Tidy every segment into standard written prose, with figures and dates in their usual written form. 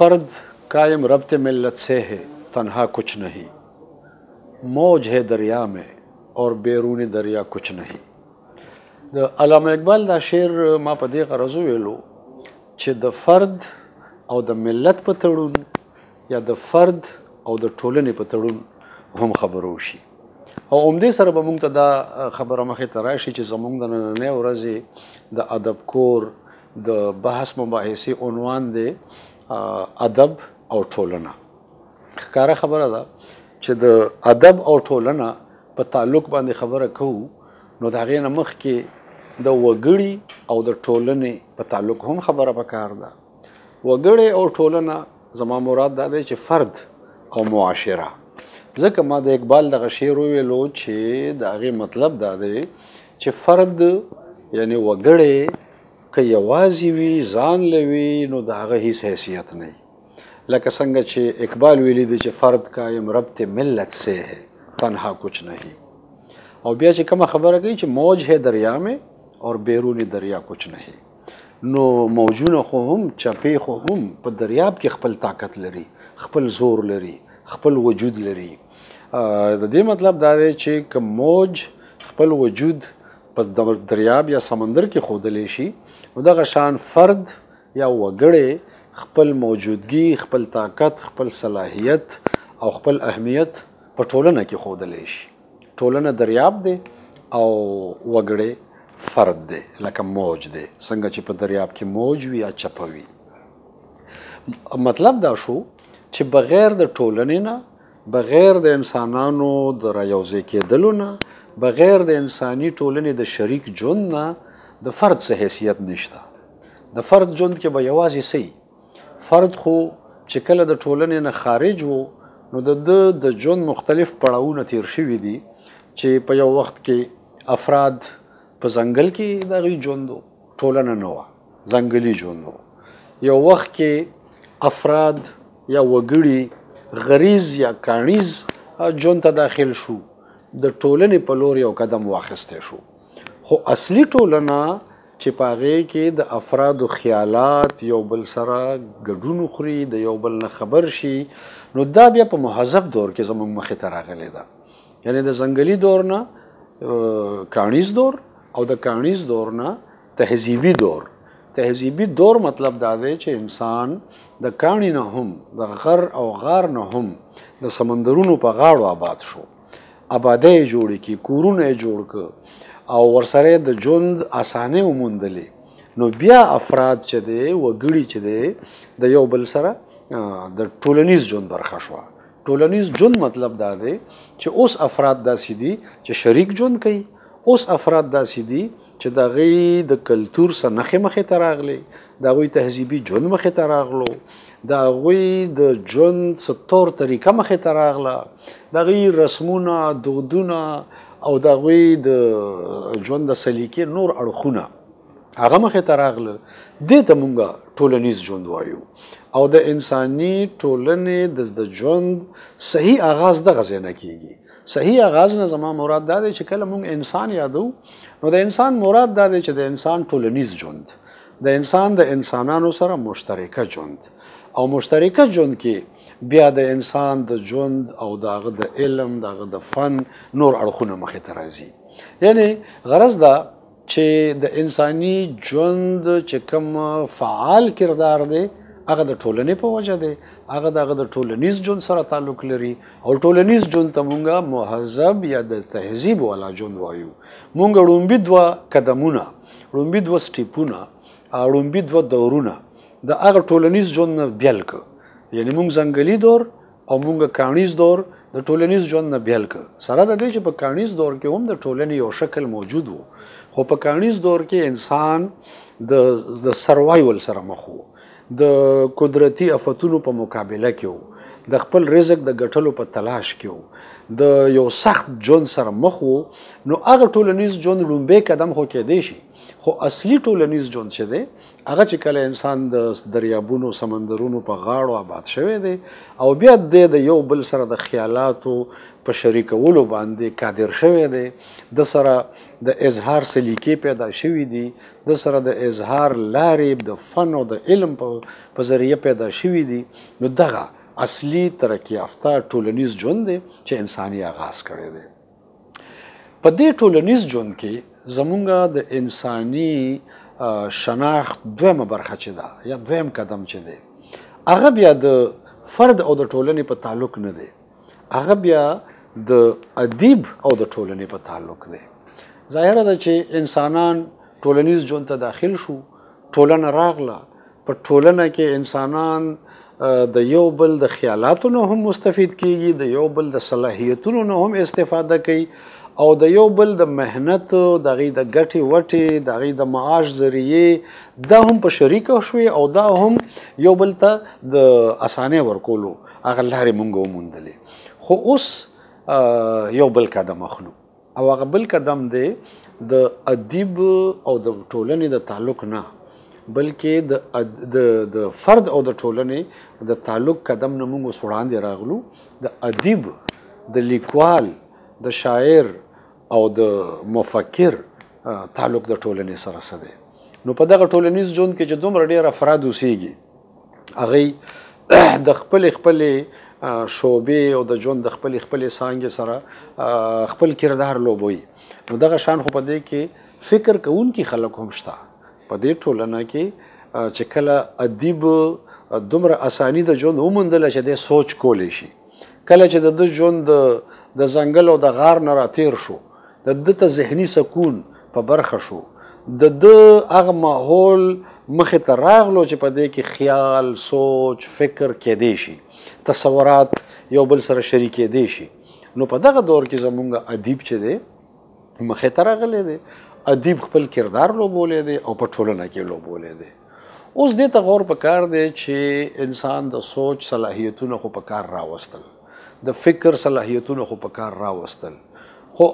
फर्द कायम रब्ते मिल्लत से है तन्हा कुछ नहीं, मौज है दरिया में और बैरूनी दरिया कुछ नहीं. د علامه اقبال دا شعر ما په دې غرض ویلو چې د فرد او د ملت په تړون یا د فرد او د ټولنې په تړون هم خبرو شي. او عمدې سره به موږ ته دا خبره مخې ته راشي چې زموږ د نننۍ ورځې د ادب کور د بحث مباحثې عنوان دی ادب او ټولنه. ښکاره خبره ده چې د ادب او ټولنه په تعلق باندې خبره کوو نو د هغې نه مخکې د وګړي او د ټولنې په تعلق هم خبره پکار ده. وګړي او ټولنه زما مراد دا دی چې فرد او معاشره. ځکه ما د اقبال دغه شعر وویلو چې د هغې مطلب دا دی چې فرد یعنی وګړی که یوازې وي ځان لوي نو د هغه هیڅ حیثیت نه وي. لکه څنګه چې اقبال ویلی دی چې فرد قایم ربط ملت سے ہے تنها کچھ نہیں. او بیا چې کومه خبره کوي چې موج ہے دریا میں اور بیرونی دریا کچھ نہیں. نو موجونه خو هم چپې خو هم په دریاب کې خپل طاقت لري، خپل زور لري، خپل وجود لري. د دې مطلب دا دی چې که موج خپل وجود په دریاب یا سمندر کې ښودلی شي نو دغه شان فرد یا وګړی خپل موجودګي، خپل طاقت، خپل صلاحیت او خپل اهمیت په ټولنه کې ښودلی شي. ټولنه دریاب دی او وګړی فرد دی لکه موج دی، څنګه چې په دریاب کې موج وي یا چپه وي. مطلب دا شو چې بغیر د ټولنې نه، بغیر د انسانانو د رايوځای کېدلو نه، بغیر د انساني ټولنې د شریک ژوند نه د فرد څه حیثیت نشته. د فرد ژوند کې به یوازې څه فرد خو چې کله د ټولنې نه خارج و نو د ژوند مختلف پړاوونه تیر شوي دي چې په یو وخت کې افراد په ځنګل کې د هغوی ژوند و، ټولنه نه وه، ځنګلي ژوند و. یو وخت کې افراد یا وګړي غریز یا کاڼیز ژوند ته داخل شو، د ټولنې په لور یو قدم واخیستی شو. خو اصلي ټولنه چې په هغې کې د افرادو خیالات یو بل سره ګډون وخوري، د یو بل نه خبر شي، نو دا بیا په مهذب دور کې زموږ مخې ته راغلی ده. یعنی د ځنګلي دور نه کاڼیز دور او د کاڼیز دور نه تهذیبي دور. تهذیبي دور مطلب دا دی چې انسان د کاڼي نه هم، د غر او غار نه هم د سمندرونو په غاړو آباد شو، آبادۍ یې جوړې کړي، کورونه یې جوړ کړه او ورسره د ژوند اسانۍ وموندلې. نو بیا افراد چې دی، وګړي چې دی، د یو بل سره د ټولنیز ژوند برخه شوه. ټولنیز ژوند مطلب دا دی چې اوس افراد داسې دي چې شریک ژوند کوي، اوس افراد داسې دي چې د هغوی د کلتور څه نښې مخې ته راغلې، د هغوی تهذیبي ژوند مخې ته راغلو، د هغوی د ژوند څه طور طریقه مخې ته راغله، د هغوی رسمونه، دودونه او د هغوی د ژوند د سلیقې نور اړخونه هغه مخې ته راغله. دې ته موږ ټولنیز ژوند وایو. او د انساني ټولنې د ژوند صحیح آغاز دغه ځای نه کیږي. صحیح آغاز نه زما مراد دا دی چې کله موږ انسان یادو نو د انسان مراد دا دی چې د انسان ټولنیز ژوند، د انسان د انسانانو سره مشترکه ژوند، او مشترکه ژوند کې بیا د انسان د ژوند او د هغه د علم، د هغه د فن نور اړخونه مخې ته راځي. یعنی غرض دا چې د انساني ژوند چې کوم فعال کردار دی هغه د ټولنې په وجه دی، هغه د هغه د ټولنیز ژوند سره تعلق لري. او ټولنیز ژوند ته مونږ مهذب یا د تهذیب والا ژوند وایو. مونږ ړومبي دوه قدمونه، ړومبي دوه سټیپونه، ړومبي دوه دورونه د هغه ټولنیز ژوند نه بیل کړه. یعنی مونږ ځنګلي دور او مونږ کاڼیز دور د ټولنیز ژوند نه بیل کړه. سره د دې چې په کاڼیز دور کې هم د ټولنې یو شکل موجود و، خو په کاڼیز دور کې انسان د سروایول سره مخ و، د قدرتي آفتونو په مقابله کې و، د خپل رزق د ګټلو په تلاش کې و، د یو سخت ژوند سره مخ و. نو هغه ټولنیز ژوند لومبی قدم خو کېدی شي، خو اصلي ټولنیز ژوند چې دی هغه چې کله انسان د دریابونو، سمندرونو په غاړو آباد شوی دی او بیا د یو بل سره د خیالاتو په شریکولو باندې قادر شوی دی، د سره د اظهار سلیقې پیدا شوي دي، د سره د اظهار لارې د فن او د علم په ذریعه پیدا شوي دي، نو دغه اصلي ترقي یافته ټولنیز ژوند دی چې انساني آغاز کړی دی. په دې ټولنیز ژوند کې زمونږ د انساني شناخت دویمه برخه چې ده یا دویم قدم چې دی، هغه بیا د فرد او د ټولنې په تعلق نه دی، هغه بیا د ادیب او د ټولنې په تعلق دی. ظاهره ده چې انسانان ټولنیز ژوند ته داخل شو، ټولنه راغله، په ټولنه کې انسانان د یو بل د خیالاتو نه هم مستفید کیږي، د یو بل د صلاحیتونو نه هم استفاده کوي، او د یو بل د مهنت، د هغې د ګټې وټې، د هغې د معاش ذریعې دا هم په شریکه شوې او دا هم یو بل ته د اسانۍ ورکولو هغه لارې موږ وموندلې. خو اوس یو بل قدم اخلو او هغه بل قدم دی د ادیب او د ټولنې د تعلق نه، بلکې د فرد او د ټولنې د تعلق قدم نه موږ اوس وړاندې راغلو. د ادیب، د لیکوال، د شاعر او د مفکر تعلق د ټولنې سره څه دی. نو په دغه ټولنیز ژوند کې چې دومره ډېر افراد اوسېږي، هغوی د خپلې شعبې او د ژوند د خپلې څانګې سره خپل کردار لوبوي. نو دغه شان خو په دې کې فکر کوونکي خلک هم شته په دې ټولنه کې چې کله ادیب دومره اساني د ژوند وموندله چې دی سوچ کولی شي، کله چې د ژوند د ځنګل او د غار نه راتیر شو، د ده ته ذهني سکون په برخه شو، د ده هغه ماحول مخې ته راغلو چې په دې کې خیال، سوچ، فکر کېدی شي، تصورات یو بل سره شریکېدی شي. نو په دغه دور کې زمونږ ادیب چې دی مخې ته راغلی دی، ادیب خپل کردار لوبولی دی او په ټولنه کې لوبولی دی. اوس دې ته غور پکار دی چې انسان د سوچ صلاحیتونه خو په کار راوستل، د فکر صلاحیتونه خو په کار راوستل. خو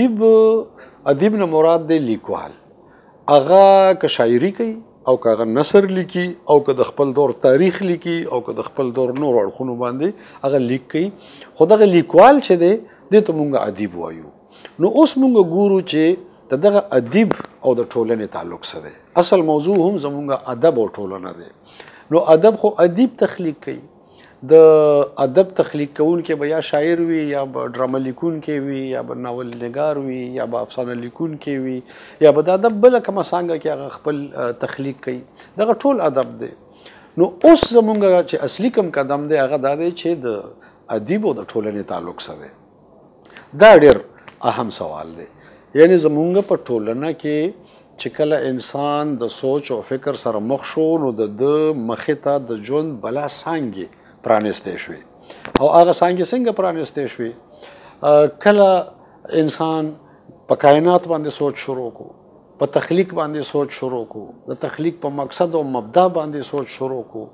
ادیب نه مراد دی لیکوال. هغه که شاعري کوي او که هغه نثر لیکي او که د خپل دور تاریخ لیکي او که د خپل دور نور اړخونو باندې هغه لیک کوي، خو دغه لیکوال چې دی دې ته مونږ ادیب وایو. نو اوس مونږ ګورو چې د دغه ادیب او د ټولنې تعلق څه دی. اصل موضوع هم زمونږ ادب او ټولنه دی. نو ادب خو ادیب تخلیق کوي. د ادب تخلیق کوونکی به یا شاعر وي، یا به ډرامه لیکونکی وي، یا به ناول نګار وي، یا به افسانه لیکونکی وي، یا به د ادب بله کومه څانګه کې هغه خپل تخلیق کوي. دغه ټول ادب دی. نو اوس زمونږ چې اصلي کوم قدم دی هغه دا دی چې د ادیب او د ټولنې تعلق څه دی. دا ډېر اهم سوال دی. یعنی زمونږ په ټولنه کې چې کله انسان د سوچ او فکر سره مخ شو، نو د مخې ته د ژوند بلا څانګې پرانستې شوې. او هغه څانګې څنګه پرانستې شوې؟ کله انسان په کائنات باندې سوچ شروع کو، په تخلیق باندې سوچ شروع کو، د تخلیق په مقصد او مبدا باندې سوچ شروع کو،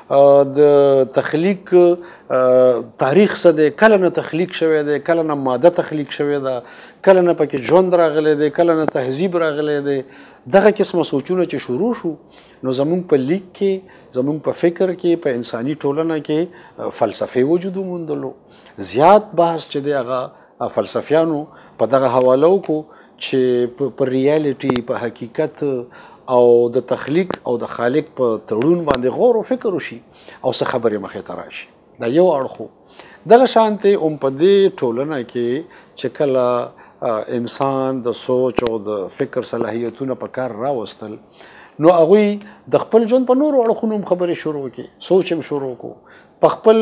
د تخلیق تاریخ څه دی، کله نه تخلیق شوی دی، کله نه ماده تخلیق شوی ده، کله نه پکې ژوند راغلی دی، کله نه تهذیب راغلی دی. دغه قسمه سوچونه چې شروع شو، نو زمونږ په لیک کې، زمونږ په فکر کې، په انساني ټولنه کې فلسفې وجود وموندلو. زیات بحث چې دی هغه فلسفیانو په دغه حواله وکړو چې په ریالټي، په حقیقت او د تخلیق او د خالق په تړون باندې غور او فکر وشي او څه خبرې مخې ته راشي. دا یو اړخ. دغه شانتې هم په دې ټولنه کې چې کله انسان د سوچ او د فکر صلاحیتونه په کار راوستل، نو هغوی د خپل ژوند په نورو اړخونو هم خبرې شروع کړي، سوچ هم شروع کړو، په خپل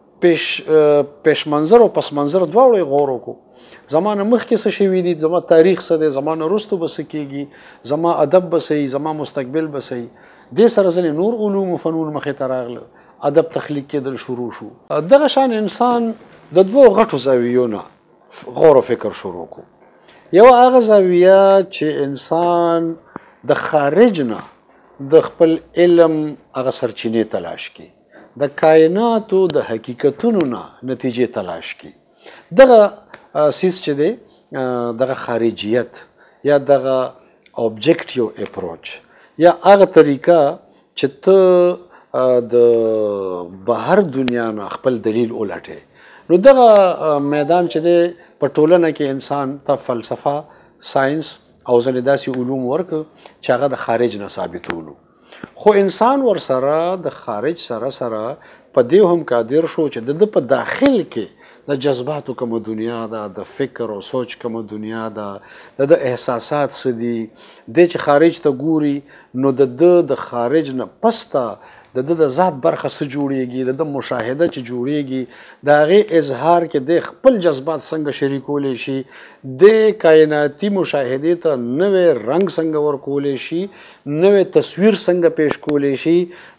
پیش منظر او پس منظر دواړو یې غور وکړو. زما نه مخکې څه شوي دي، زما تاریخ څه دی، زما نه وروسته به څه کېږي، زما ادب به څه وي، زما مستقبل به څه وي. دې سره ځینې نور علوم و فنون مخې ته راغله، ادب تخلیق کېدل شروع شو. دغه شان انسان د دوو غټو زاویو نه غور و فکر شروع کو. یو هغه زاویه چې انسان د خارج نه د خپل علم هغه سرچینې تلاش کی، د کائناتو د حقیقتونو نه نتیجې تلاش کی. دغه سیس چې دی، دغه خارجیت یا دغه اوبجیکټیو اپروچ یا هغه طریقه چې ته د بهر دنیا نه خپل دلیل ولټې. نو دغه میدان چې دی په ټولنه کې انسان ته فلسفه، ساینس او ځینې داسې علوم ورکړه چې هغه د خارج نه ثابتولو. خو انسان ورسره د خارج سره په دې هم قادر شو چې د په داخل کې د جذباتو کومه دنیا ده، د فکر او سوچ کومه دنیا ده، د احساسات څه دي، د چې خارج ته ګوري نو د خارج نه پسته د ذات برخه څه جوړیږي، د مشاهده چې جوړیږي د هغې اظهار کې د خپل جذبات څنګه شریکولی شي، د کائناتي مشاهدې ته نوی رنګ څنګه ورکولی شي، نوی تصویر څنګه پیش کولی شي،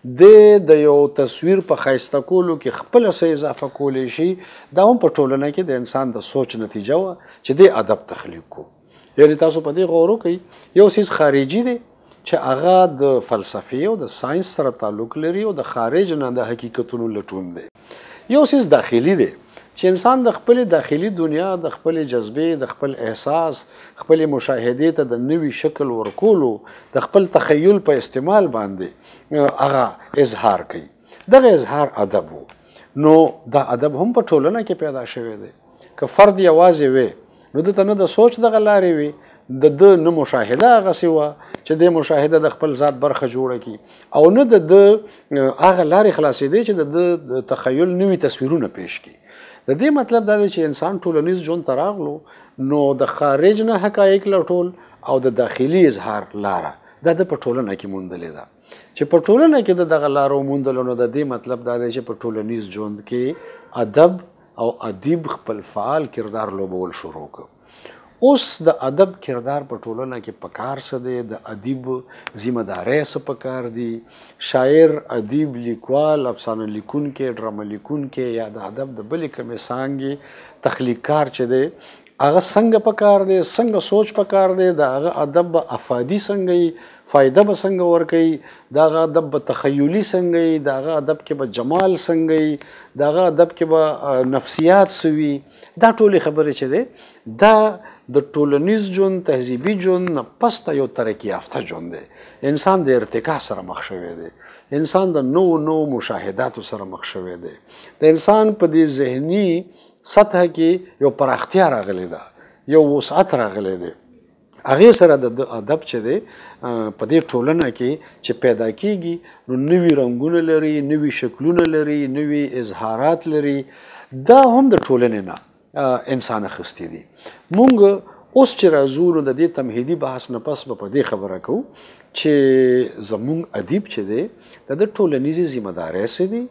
د یو تصویر په ښایسته کولو کې خپله څه اضافه کولی شي. دا هم په ټولنه کې د انسان د سوچ نتیجه وه چې د ادب تخلیق کو. یعنې تاسو په دې غور وکئ یو څیز خارجي دی چې هغه د فلسفې او د ساینس سره تعلق لري او د خارج نه د حقیقتونو لټون دی. یو څیز داخلي دی چې انسان د خپل داخلي دنیا، د خپل جذبې، د خپل احساس، خپل مشاهدې ته د نوي شکل ورکولو، د خپل تخیل په استعمال باندې هغه اظهار کوي. دغه اظهار ادب و. نو دا ادب هم په ټولنه کې پیدا شوی دی. که فرد یوازې وي نو دته نه د سوچ دغه لارې وي، د نه مشاهده هغسې وه چې د مشاهده د خپل ذات برخه جوړه کړي، او نه د هغه لارې خلاصېدی چې د تخیل نوي تصویرونه پیش کړي. د دې مطلب دا دی چې انسان ټولنیز ژوند ته راغلو نو د خارج نه حقایق لټول او د داخلي اظهار لاره دا د په ټولنه کې موندلې ده. چې په ټولنه کې د دغه لارو موندلو نو د دې مطلب دا دی چې په ټولنیز ژوند کې ادب او ادیب خپل فعال کردار لوبول شروع کړ. اوس د ادب کردار په ټولنه کې پکار څه دی، د ادیب ذمه داری څه پکار دي، شاعر، ادیب، لیکوال، افسانه لیکونکی، ډرامه لیکونکی یا د ادب د بلې کومې څانګې تخلیقکار چې دی هغه څنګه پکار دی، څنګه سوچ پکار دی، د هغه ادب به افادي څنګه وي، فایده به څنګه ورکوي، د هغه ادب به تخیلي څنګه وي، د هغه ادب کې به جمال څنګه وي، د هغه ادب کې به نفسیات څه وي. دا ټولې خبرې چې دی دا د ټولنیز ژوند، تهذیبي ژوند نه پسته یو ترقي یافته ژوند دی. انسان د ارتقا سره مخ شوی دی، انسان د نوو مشاهداتو سره مخ شوی دی، د انسان په دې ذهني سطح کې یو پراختیا راغلی ده، یو وسعت راغلی دی. هغې سره د ادب چې دی په دې ټولنه کې چې پیدا کیږي نو نوي رنګونه لري، نوي شکلونه لري، نوي اظهارات لري. دا هم د ټولنې نه انسان اخیستی دي. مونږ اوس چې راځو نو د دې تمهیدي بحث نه پس به په دې خبره کوو چې زمونږ ادیب چې دی د ټولنیزې ذمه داری څه دي،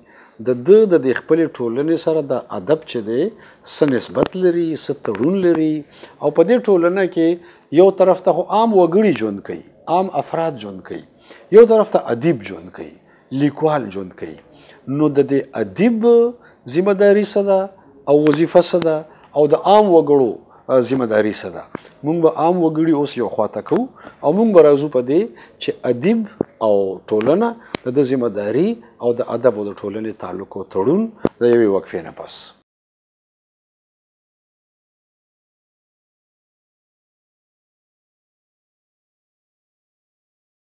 د خپلې ټولنې سره د ادب چې دی څه نسبت لري، څه تړون لري. او په دې ټولنه کې یو طرف ته خو عام وګړي ژوند کوي، عام افراد ژوند کوي، یو طرف ته ادیب ژوند کوي، لیکوال ژوند کوي. نو د دې ادیب ذمه داری څه ده او وظیفه څه ده او د عام وګړو ذمه داری څه ده. مونږ به عام وګړي اوس یو خواته کوو او مونږ به راځو په دې چې ادیب او ټولنه د ذمه داری او د ادب او د ټولنې تعلق او تړون د یوې وقفې نه پس.